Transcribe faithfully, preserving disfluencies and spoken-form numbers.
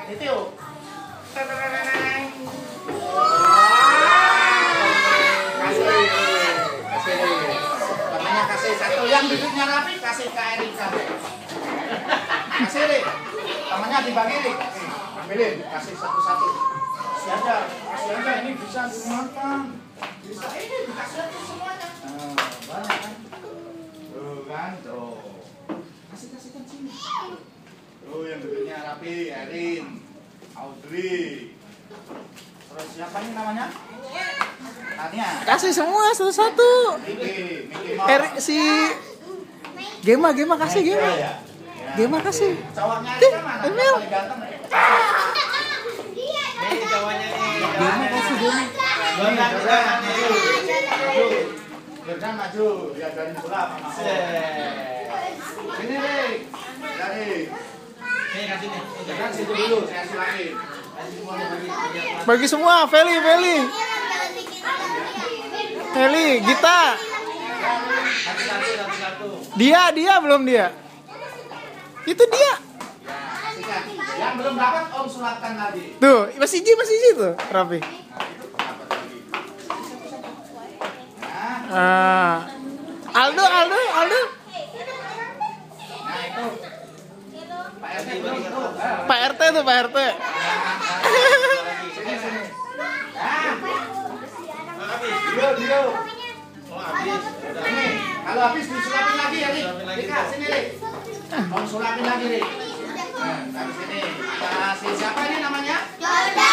Itu. Kasih. Kasih. Namanya kasih satu. Yang duduknya rapi kasih ke Erika. Kasih deh. Namanya dibagi deh. Ambilin, kasih satu-satu. Kasih aja, kasih aja. Ini bisa dimakan. Bisa ini dikasih aja semuanya. Nah, banyak kan? Tuh kan, tuh. Kasih kasihkan sini. Tuh yang duduknya rapi, Erin, Audrey. Terus siapa ini namanya? Tania. Kasih semua satu-satu. Miki, Miki mau. Eri si Gema, Gema kasih Gema. Gema kasih. Cowoknya Erika mana? Yang Emil. paling ganteng. Ini cowoknya nih. Gema kasih Gema. Jordan, Jordan, maju. Jordan maju, dia dari Sulap sama aku. Sini deh, dari. Nih kasih nih. Jordan situ dulu, saya sulain. Bagi semua, Feli, Feli. Feli, Gita. Satu-satu, satu-satu. Dia, dia belum dia. Itu dia. Ya, kasihkan. Yang belum dapat Om sulapkan lagi. Tuh, masih Ji, masih Ji tuh, rapi. Nah, itu dapat lagi. Nah, Ah. Aldo, Aldo, Aldo. nah itu. Pak R T belum tuh. Ah. Pak R T tuh, Pak R T. Sini, sini. Nah, Habis. Dio, Dio. Oh, habis. Udah. Ini, kalau habis disulapin lagi ya, Rik. Rika, sini, Rik. Om sulapin lagi, Rik. Nah, dari sini. Kasih siapa ini namanya? Jordan.